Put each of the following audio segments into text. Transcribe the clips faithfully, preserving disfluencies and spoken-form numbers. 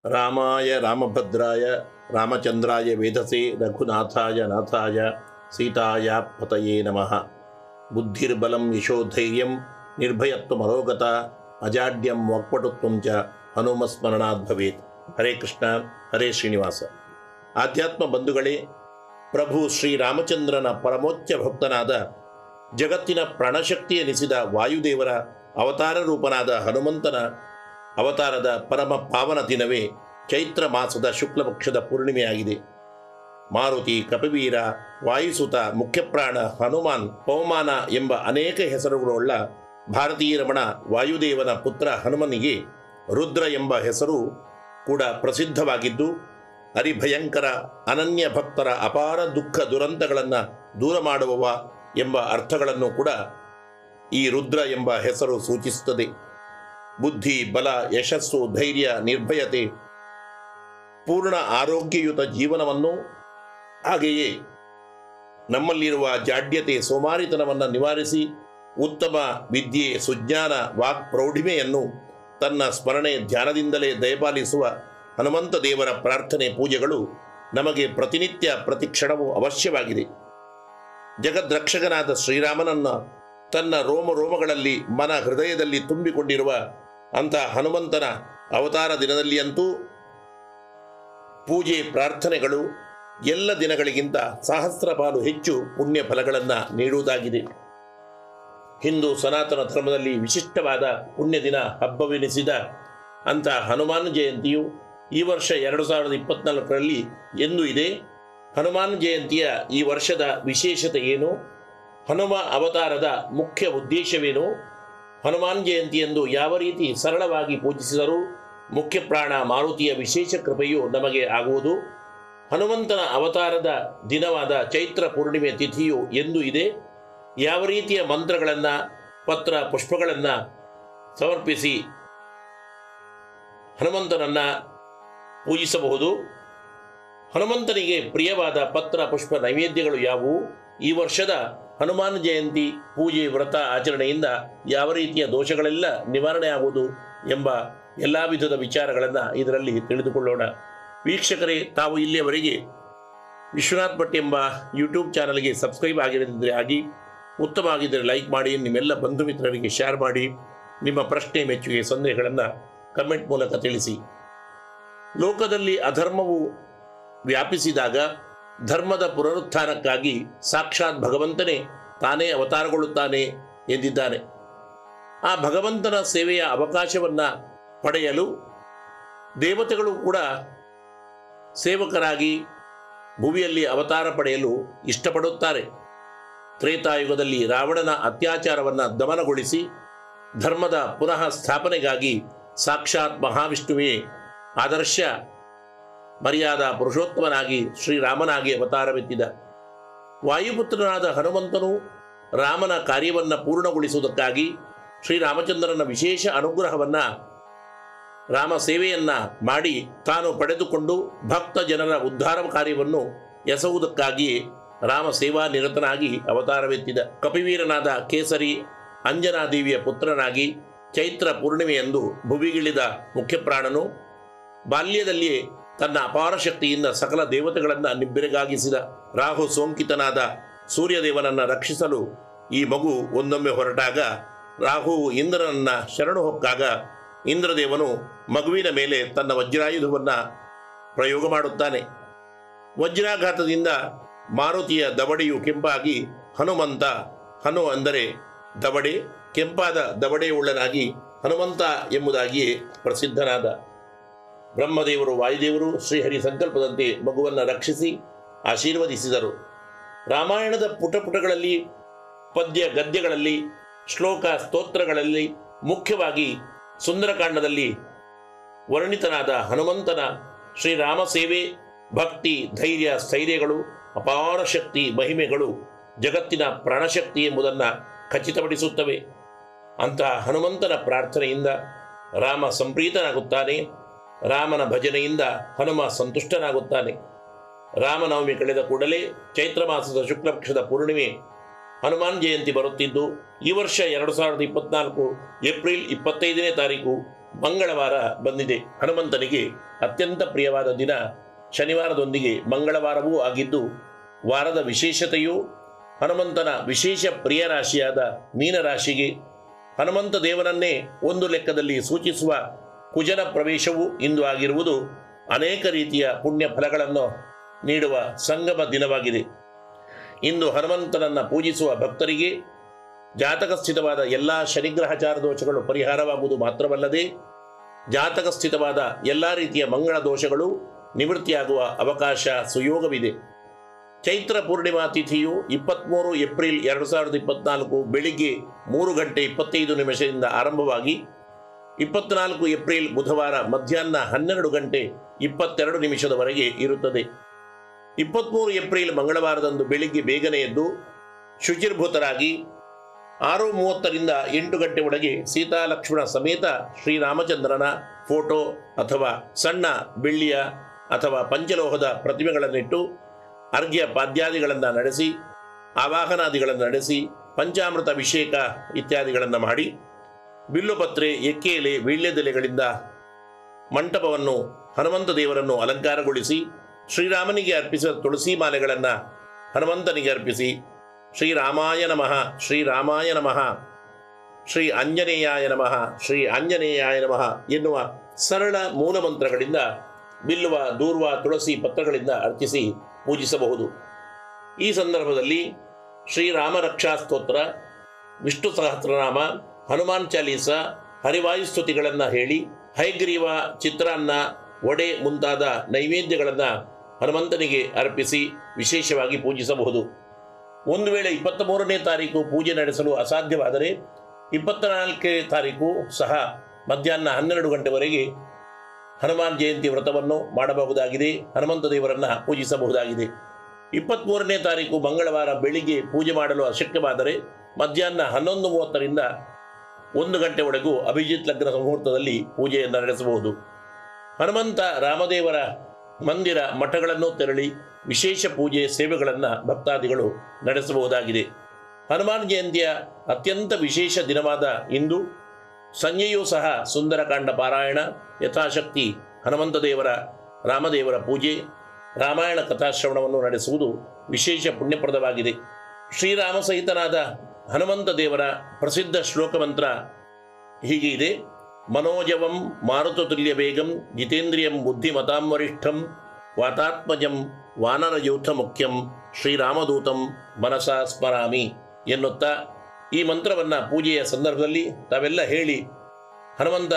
ರಾಮಾಯ ರಾಮಭದ್ರಾಯ ರಾಮಚಂದ್ರಾಯ ವೇಧಸೆ ರಘುನಾಥಾಯ ನಾಥಾಯ ಸೀತಾಯ ಪತಯೇ ನಮಃ. ಬುದ್ಧಿರ್ಬಲಂ ಯಶೋಧೈರ್ಯಂ ನಿರ್ಭಯತ್ವಮರೋಗತ ಅಜಾಡ್ಯಂ ವಾಕ್ಪಟುತ್ವಂ ಚ ಹನುಮಸ್ಮರಣಾತ್ ಭವೇತ್. ಹರೇ ಕೃಷ್ಣ, ಹರೇ ಶ್ರೀನಿವಾಸ. ಆಧ್ಯಾತ್ಮ ಬಂಧುಗಳೇ, ಪ್ರಭು ಶ್ರೀರಾಮಚಂದ್ರನ ಪರಮೋಚ್ಚ ಭಕ್ತನಾದ ಜಗತ್ತಿನ ಪ್ರಾಣಶಕ್ತಿ ಎನಿಸಿದ ವಾಯುದೇವರ ಅವತಾರ ರೂಪನಾದ ಹನುಮಂತನ ಅವತಾರದ ಪರಮ ಪಾವನ ದಿನವೇ ಚೈತ್ರ ಮಾಸದ ಶುಕ್ಲಪಕ್ಷದ ಪೂರ್ಣಿಮೆಯಾಗಿದೆ. ಮಾರುತಿ, ಕಪಿವೀರ, ವಾಯುಸುತ, ಮುಖ್ಯಪ್ರಾಣ, ಹನುಮಾನ್, ಪವಮಾನ ಎಂಬ ಅನೇಕ ಹೆಸರುಗಳುಳ್ಳ ಭಾರತೀಯ ರಮಣ ವಾಯುದೇವನ ಪುತ್ರ ಹನುಮನಿಗೆ ರುದ್ರ ಎಂಬ ಹೆಸರು ಕೂಡ ಪ್ರಸಿದ್ಧವಾಗಿದ್ದು, ಹರಿಭಯಂಕರ ಅನನ್ಯ ಭಕ್ತರ ಅಪಾರ ದುಃಖ ದುರಂತಗಳನ್ನು ದೂರ ಮಾಡುವವ ಎಂಬ ಅರ್ಥಗಳನ್ನು ಕೂಡ ಈ ರುದ್ರ ಎಂಬ ಹೆಸರು ಸೂಚಿಸುತ್ತದೆ. ಬುದ್ಧಿ, ಬಲ, ಯಶಸ್ಸು, ಧೈರ್ಯ, ನಿರ್ಭಯತೆ, ಪೂರ್ಣ ಆರೋಗ್ಯಯುತ ಜೀವನವನ್ನು, ಹಾಗೆಯೇ ನಮ್ಮಲ್ಲಿರುವ ಜಾಡ್ಯತೆ, ಸೋಮಾರಿತನವನ್ನು ನಿವಾರಿಸಿ ಉತ್ತಮ ವಿದ್ಯೆ, ಸುಜ್ಞಾನ, ವಾಕ್ ಪ್ರೌಢಿಮೆಯನ್ನು ತನ್ನ ಸ್ಮರಣೆ ಧ್ಯಾನದಿಂದಲೇ ದಯಪಾಲಿಸುವ ಹನುಮಂತ ದೇವರ ಪ್ರಾರ್ಥನೆ ಪೂಜೆಗಳು ನಮಗೆ ಪ್ರತಿನಿತ್ಯ ಪ್ರತಿಕ್ಷಣವೂ ಅವಶ್ಯವಾಗಿದೆ. ಜಗದ್ರಕ್ಷಕನಾದ ಶ್ರೀರಾಮನನ್ನು ತನ್ನ ರೋಮ ರೋಮಗಳಲ್ಲಿ ಮನ ಹೃದಯದಲ್ಲಿ ತುಂಬಿಕೊಂಡಿರುವ ಅಂಥ ಹನುಮಂತನ ಅವತಾರ ದಿನದಲ್ಲಿಯಂತೂ ಪೂಜೆ ಪ್ರಾರ್ಥನೆಗಳು ಎಲ್ಲ ದಿನಗಳಿಗಿಂತ ಸಹಸ್ರ ಪಾಲು ಹೆಚ್ಚು ಪುಣ್ಯ ಫಲಗಳನ್ನು ನೀಡುವುದಾಗಿದೆ. ಹಿಂದೂ ಸನಾತನ ಧರ್ಮದಲ್ಲಿ ವಿಶಿಷ್ಟವಾದ ಪುಣ್ಯ ದಿನ ಹಬ್ಬವೆನಿಸಿದ ಅಂಥ ಹನುಮಾನ್ ಜಯಂತಿಯು ಈ ವರ್ಷ ಎರಡು ಸಾವಿರದ ಇಪ್ಪತ್ನಾಲ್ಕರಲ್ಲಿ ಎಂದು ಇದೆ. ಹನುಮಾನ್ ಜಯಂತಿಯ ಈ ವರ್ಷದ ವಿಶೇಷತೆ ಏನು? ಹನುಮ ಅವತಾರದ ಮುಖ್ಯ ಉದ್ದೇಶವೇನು? ಹನುಮಾನ್ ಜಯಂತಿಯಂದು ಯಾವ ರೀತಿ ಸರಳವಾಗಿ ಪೂಜಿಸಿದರೂ ಮುಖ್ಯ ಪ್ರಾಣ ಮಾರುತಿಯ ವಿಶೇಷ ಕೃಪೆಯು ನಮಗೆ ಆಗುವುದು? ಹನುಮಂತನ ಅವತಾರದ ದಿನವಾದ ಚೈತ್ರ ಪೂರ್ಣಿಮೆ ತಿಥಿಯು ಎಂದು ಇದೆ? ಯಾವ ರೀತಿಯ ಮಂತ್ರಗಳನ್ನು, ಪತ್ರ ಪುಷ್ಪಗಳನ್ನು ಸಮರ್ಪಿಸಿ ಹನುಮಂತನನ್ನು ಪೂಜಿಸಬಹುದು? ಹನುಮಂತನಿಗೆ ಪ್ರಿಯವಾದ ಪತ್ರ ಪುಷ್ಪ ನೈವೇದ್ಯಗಳು ಯಾವುವು? ಈ ವರ್ಷದ ಹನುಮಾನ್ ಜಯಂತಿ ಪೂಜೆ ವ್ರತ ಆಚರಣೆಯಿಂದ ಯಾವ ರೀತಿಯ ದೋಷಗಳೆಲ್ಲ ನಿವಾರಣೆ ಆಗುವುದು ಎಂಬ ಎಲ್ಲ ವಿಧದ ವಿಚಾರಗಳನ್ನು ಇದರಲ್ಲಿ ತಿಳಿದುಕೊಳ್ಳೋಣ. ವೀಕ್ಷಕರೇ, ತಾವು ಇಲ್ಲಿಯವರೆಗೆ ವಿಶ್ವನಾಥ್ ಭಟ್ ಎಂಬ ಯೂಟ್ಯೂಬ್ ಚಾನಲ್ಗೆ ಸಬ್ಸ್ಕ್ರೈಬ್ ಆಗಿರದಿದ್ದರೆ ಆಗಿ, ಉತ್ತಮ ಆಗಿದ್ದರೆ ಲೈಕ್ ಮಾಡಿ, ನಿಮ್ಮೆಲ್ಲ ಬಂಧು ಮಿತ್ರರಿಗೆ ಶೇರ್ ಮಾಡಿ, ನಿಮ್ಮ ಪ್ರಶ್ನೆ, ಮೆಚ್ಚುಗೆ, ಸಂದೇಹಗಳನ್ನು ಕಮೆಂಟ್ ಮೂಲಕ ತಿಳಿಸಿ. ಲೋಕದಲ್ಲಿ ಅಧರ್ಮವು ವ್ಯಾಪಿಸಿದಾಗ ಧರ್ಮದ ಪುನರುತ್ಥಾನಕ್ಕಾಗಿ ಸಾಕ್ಷಾತ್ ಭಗವಂತನೇ ತಾನೇ ಅವತಾರಗೊಳ್ಳುತ್ತಾನೆ ಎಂದಿದ್ದಾನೆ. ಆ ಭಗವಂತನ ಸೇವೆಯ ಅವಕಾಶವನ್ನು ಪಡೆಯಲು ದೇವತೆಗಳು ಕೂಡ ಸೇವಕರಾಗಿ ಭುವಿಯಲ್ಲಿ ಅವತಾರ ಪಡೆಯಲು ಇಷ್ಟಪಡುತ್ತಾರೆ. ತ್ರೇತಾಯುಗದಲ್ಲಿ ರಾವಣನ ಅತ್ಯಾಚಾರವನ್ನು ದಮನಗೊಳಿಸಿ ಧರ್ಮದ ಪುನಃ ಸ್ಥಾಪನೆಗಾಗಿ ಸಾಕ್ಷಾತ್ ಮಹಾವಿಷ್ಣುವೇ ಆದರ್ಶ ಮರ್ಯಾದಾ ಪುರುಷೋತ್ತಮನಾಗಿ ಶ್ರೀರಾಮನಾಗಿ ಅವತಾರವೆತ್ತಿದ. ವಾಯುಪುತ್ರನಾದ ಹನುಮಂತನು ರಾಮನ ಕಾರ್ಯವನ್ನು ಪೂರ್ಣಗೊಳಿಸುವುದಕ್ಕಾಗಿ ಶ್ರೀರಾಮಚಂದ್ರನ ವಿಶೇಷ ಅನುಗ್ರಹವನ್ನು, ರಾಮ ಸೇವೆಯನ್ನು ಮಾಡಿ ತಾನು ಪಡೆದುಕೊಂಡು ಭಕ್ತ ಜನರ ಉದ್ಧಾರ ಕಾರ್ಯವನ್ನು ಎಸಗುವುದಕ್ಕಾಗಿಯೇ ರಾಮ ಸೇವಾ ನಿರತನಾಗಿ ಅವತಾರವೆತ್ತಿದ. ಕಪಿವೀರನಾದ ಕೇಸರಿ ಅಂಜನಾದೇವಿಯ ಪುತ್ರನಾಗಿ ಚೈತ್ರ ಪೂರ್ಣಿಮೆಯಂದು ಭುವಿಗಿಳಿದ ಮುಖ್ಯಪ್ರಾಣನು ಬಾಲ್ಯದಲ್ಲಿಯೇ ತನ್ನ ಅಪಾರ ಶಕ್ತಿಯಿಂದ ಸಕಲ ದೇವತೆಗಳನ್ನು ನಿಬ್ಬೆರಗಾಗಿಸಿದ. ರಾಹು ಸೋಂಕಿತನಾದ ಸೂರ್ಯದೇವನನ್ನು ರಕ್ಷಿಸಲು ಈ ಮಗು ಒಂದೊಮ್ಮೆ ಹೊರಟಾಗ ರಾಹುವು ಇಂದ್ರನನ್ನ ಶರಣು ಹೊಕ್ಕಾಗ ಇಂದ್ರದೇವನು ಮಗುವಿನ ಮೇಲೆ ತನ್ನ ವಜ್ರಾಯುಧವನ್ನು ಪ್ರಯೋಗ ಮಾಡುತ್ತಾನೆ. ವಜ್ರಾಘಾತದಿಂದ ಮಾರುತಿಯ ದವಡೆಯು ಕೆಂಪಾಗಿ ಹನುಮಂತ, ಹನು ಅಂದರೆ ದವಡೆ, ಕೆಂಪಾದ ದವಡೆಯುಳ್ಳನಾಗಿ ಹನುಮಂತ ಎಂಬುದಾಗಿಯೇ ಪ್ರಸಿದ್ಧನಾದ. ಬ್ರಹ್ಮದೇವರು, ವಾಯುದೇವರು ಶ್ರೀಹರಿ ಸಂಕಲ್ಪದಂತೆ ಮಗುವನ್ನು ರಕ್ಷಿಸಿ ಆಶೀರ್ವದಿಸಿದರು. ರಾಮಾಯಣದ ಪುಟ ಪುಟಗಳಲ್ಲಿ, ಪದ್ಯ ಗದ್ಯಗಳಲ್ಲಿ, ಶ್ಲೋಕ ಸ್ತೋತ್ರಗಳಲ್ಲಿ, ಮುಖ್ಯವಾಗಿ ಸುಂದರಕಾಂಡದಲ್ಲಿ ವರ್ಣಿತನಾದ ಹನುಮಂತನ ಶ್ರೀರಾಮ ಸೇವೆ, ಭಕ್ತಿ, ಧೈರ್ಯ, ಸ್ಥೈರ್ಯಗಳು, ಅಪಾರ ಶಕ್ತಿ, ಮಹಿಮೆಗಳು ಜಗತ್ತಿನ ಪ್ರಾಣಶಕ್ತಿ ಎಂಬುದನ್ನು ಖಚಿತಪಡಿಸುತ್ತವೆ. ಅಂತಹ ಹನುಮಂತನ ಪ್ರಾರ್ಥನೆಯಿಂದ ರಾಮ ಸಂಪ್ರೀತನಾಗುತ್ತಾನೆ. ರಾಮನ ಭಜನೆಯಿಂದ ಹನುಮ ಸಂತುಷ್ಟನಾಗುತ್ತಾನೆ. ರಾಮನವಮಿ ಕಳೆದ ಕೂಡಲೇ ಚೈತ್ರ ಮಾಸದ ಶುಕ್ಲಪಕ್ಷದ ಪೂರ್ಣಿಮೆ ಹನುಮಾನ್ ಜಯಂತಿ ಬರುತ್ತಿದ್ದು, ಈ ವರ್ಷ ಎರಡು ಸಾವಿರದ ಇಪ್ಪತ್ನಾಲ್ಕು ಏಪ್ರಿಲ್ ಇಪ್ಪತ್ತೈದನೇ ತಾರೀಕು ಮಂಗಳವಾರ ಬಂದಿದೆ. ಹನುಮಂತನಿಗೆ ಅತ್ಯಂತ ಪ್ರಿಯವಾದ ದಿನ ಶನಿವಾರದೊಂದಿಗೆ ಮಂಗಳವಾರವೂ ಆಗಿದ್ದು, ವಾರದ ವಿಶೇಷತೆಯು ಹನುಮಂತನ ವಿಶೇಷ ಪ್ರಿಯ ರಾಶಿಯಾದ ಮೀನರಾಶಿಗೆ ಹನುಮಂತ ದೇವರನ್ನೇ ಒಂದು ಲೆಕ್ಕದಲ್ಲಿ ಸೂಚಿಸುವ ಕುಜನ ಪ್ರವೇಶವೂ ಇಂದು ಆಗಿರುವುದು ಅನೇಕ ರೀತಿಯ ಪುಣ್ಯ ಫಲಗಳನ್ನು ನೀಡುವ ಸಂಗಮ ದಿನವಾಗಿದೆ. ಇಂದು ಹನುಮಂತನನ್ನು ಪೂಜಿಸುವ ಭಕ್ತರಿಗೆ ಜಾತಕ ಸ್ಥಿತವಾದ ಎಲ್ಲ ಶನಿಗ್ರಹಚಾರ ದೋಷಗಳು ಪರಿಹಾರವಾಗುವುದು ಮಾತ್ರವಲ್ಲದೆ, ಜಾತಕ ಸ್ಥಿತವಾದ ಎಲ್ಲ ರೀತಿಯ ಮಂಗಳ ದೋಷಗಳು ನಿವೃತ್ತಿಯಾಗುವ ಅವಕಾಶ ಸುಯೋಗವಿದೆ. ಚೈತ್ರ ಪೂರ್ಣಿಮಾ ತಿಥಿಯು ಇಪ್ಪತ್ತ್ಮೂರು ಏಪ್ರಿಲ್ ಎರಡು ಸಾವಿರದ ಇಪ್ಪತ್ನಾಲ್ಕು ಬೆಳಿಗ್ಗೆ ಮೂರು ಗಂಟೆ ಇಪ್ಪತ್ತೈದು ನಿಮಿಷದಿಂದ ಆರಂಭವಾಗಿ ಇಪ್ಪತ್ನಾಲ್ಕು ಏಪ್ರಿಲ್ ಬುಧವಾರ ಮಧ್ಯಾಹ್ನ ಹನ್ನೆರಡು ಗಂಟೆ ಇಪ್ಪತ್ತೆರಡು ನಿಮಿಷದವರೆಗೆ ಇರುತ್ತದೆ. ಇಪ್ಪತ್ತ್ಮೂರು ಏಪ್ರಿಲ್ ಮಂಗಳವಾರದಂದು ಬೆಳಿಗ್ಗೆ ಬೇಗನೆ ಎದ್ದು ಶುಚಿರ್ಭೂತರಾಗಿ ಆರು ಮೂವತ್ತರಿಂದ ಎಂಟು ಗಂಟೆ ಒಳಗೆ ಸೀತಾಲಕ್ಷ್ಮಣ ಸಮೇತ ಶ್ರೀರಾಮಚಂದ್ರನ ಫೋಟೋ ಅಥವಾ ಸಣ್ಣ ಬೆಳ್ಳಿಯ ಅಥವಾ ಪಂಚಲೋಹದ ಪ್ರತಿಮೆಗಳನ್ನಿಟ್ಟು ಅರ್ಘ್ಯ ಪಾದ್ಯಾದಿಗಳನ್ನು ನಡೆಸಿ ಆವಾಹನಾದಿಗಳನ್ನು ನಡೆಸಿ ಪಂಚಾಮೃತ ಅಭಿಷೇಕ ಇತ್ಯಾದಿಗಳನ್ನು ಮಾಡಿ ಬಿಲ್ಲುಪತ್ರೆ, ಎಕ್ಕೆ ಎಲೆ, ವೀಳ್ಯದೆಲೆಗಳಿಂದ ಮಂಟಪವನ್ನು ಹನುಮಂತ ದೇವರನ್ನು ಅಲಂಕಾರಗೊಳಿಸಿ ಶ್ರೀರಾಮನಿಗೆ ಅರ್ಪಿಸಿದ ತುಳಸಿ ಮಾಲೆಗಳನ್ನು ಹನುಮಂತನಿಗೆ ಅರ್ಪಿಸಿ ಶ್ರೀರಾಮಾಯ ನಮಃ ಶ್ರೀರಾಮಾಯ ನಮಃ ಶ್ರೀ ಆಂಜನೇಯಾಯ ನಮಃ ಶ್ರೀ ಆಂಜನೇಯಾಯ ನಮಃ ಎನ್ನುವ ಸರಳ ಮೂಲಮಂತ್ರಗಳಿಂದ ಬಿಲ್ಲುವ, ದೂರ್ವ, ತುಳಸಿ ಪತ್ರಗಳಿಂದ ಅರ್ಚಿಸಿ ಪೂಜಿಸಬಹುದು. ಈ ಸಂದರ್ಭದಲ್ಲಿ ಶ್ರೀರಾಮ ರಕ್ಷಾ ಸ್ತೋತ್ರ, ವಿಷ್ಣು ಸಹಸ್ರನಾಮ, ಹನುಮಾನ್ ಚಾಲೀಸ, ಹರಿವಾಯುಸ್ತುತಿಗಳನ್ನು ಹೇಳಿ ಹೈಗ್ರೀವ, ಚಿತ್ರಾನ್ನ, ವಡೆ ಮುಂತಾದ ನೈವೇದ್ಯಗಳನ್ನು ಹನುಮಂತನಿಗೆ ಅರ್ಪಿಸಿ ವಿಶೇಷವಾಗಿ ಪೂಜಿಸಬಹುದು. ಒಂದು ವೇಳೆ ಇಪ್ಪತ್ತ ಮೂರನೇ ತಾರೀಕು ಪೂಜೆ ನಡೆಸಲು ಅಸಾಧ್ಯವಾದರೆ ಇಪ್ಪತ್ತ ನಾಲ್ಕನೇ ತಾರೀಕು ಸಹ ಮಧ್ಯಾಹ್ನ ಹನ್ನೆರಡು ಗಂಟೆವರೆಗೆ ಹನುಮಾನ್ ಜಯಂತಿ ವ್ರತವನ್ನು ಮಾಡಬಹುದಾಗಿದೆ. ಹನುಮಂತ ದೇವರನ್ನು ಪೂಜಿಸಬಹುದಾಗಿದೆ. ಇಪ್ಪತ್ತ್ಮೂರನೇ ತಾರೀಕು ಮಂಗಳವಾರ ಬೆಳಿಗ್ಗೆ ಪೂಜೆ ಮಾಡಲು ಅಶಕ್ಯವಾದರೆ ಮಧ್ಯಾಹ್ನ ಹನ್ನೊಂದು ಮೂವತ್ತರಿಂದ ಒಂದು ಗಂಟೆವರೆಗೂ ಅಭಿಜಿತ್ ಲಗ್ನ ಮುಹೂರ್ತದಲ್ಲಿ ಪೂಜೆಯನ್ನು ನಡೆಸಬಹುದು. ಹನುಮಂತ ರಾಮದೇವರ ಮಂದಿರ, ಮಠಗಳನ್ನು ತೆರಳಿ ವಿಶೇಷ ಪೂಜೆ ಸೇವೆಗಳನ್ನು ಭಕ್ತಾದಿಗಳು ನಡೆಸಬಹುದಾಗಿದೆ. ಹನುಮಾನ್ ಜಯಂತಿಯ ಅತ್ಯಂತ ವಿಶೇಷ ದಿನವಾದ ಇಂದು ಸಂಜೆಯೂ ಸಹ ಸುಂದರಕಾಂಡ ಪಾರಾಯಣ, ಯಥಾಶಕ್ತಿ ಹನುಮಂತ ದೇವರ, ರಾಮದೇವರ ಪೂಜೆ, ರಾಮಾಯಣ ಕಥಾಶ್ರವಣವನ್ನು ನಡೆಸುವುದು ವಿಶೇಷ ಪುಣ್ಯಪ್ರದವಾಗಿದೆ. ಶ್ರೀರಾಮ ಸಹಿತನಾದ ಹನುಮಂತ ದೇವರ ಪ್ರಸಿದ್ಧ ಶ್ಲೋಕ ಮಂತ್ರ ಹೀಗೆ ಇದೆ: ಮನೋಜವಂ ಮಾರುತತುಲ್ಯ ವೇಗಂ ಜಿತೇಂದ್ರಿಯಂ ಬುದ್ಧಿಮತಾಂ ವರಿಷ್ಠಂ ವಾತಾತ್ಮಜಂ ವಾನರಯೂಥ ಮುಖ್ಯಂ ಶ್ರೀರಾಮದೂತಂ ಮನಸಾ ಸ್ಮರಾಮಿ ಎನ್ನುತ್ತಾ ಈ ಮಂತ್ರವನ್ನು ಪೂಜೆಯ ಸಂದರ್ಭದಲ್ಲಿ ತಾವೆಲ್ಲ ಹೇಳಿ ಹನುಮಂತ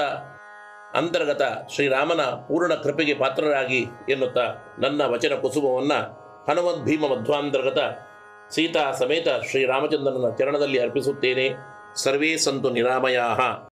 ಅಂತರ್ಗತ ಶ್ರೀರಾಮನ ಪೂರ್ಣ ಕೃಪೆಗೆ ಪಾತ್ರರಾಗಿ ಎನ್ನುತ್ತಾ ನನ್ನ ವಚನ ಕುಸುಮವನ್ನು ಹನುಮದ್ ಭೀಮ ಮಧ್ವಾಂತರ್ಗತ ಸೀತಾ ಸಮೇತ ಶ್ರೀರಾಮಚಂದ್ರನ ಚರಣದಲ್ಲಿ ಅರ್ಪಿಸುತ್ತೇನೆ. ಸರ್ವೇ ಸಂತು ನಿರಾಮಯಾಃ.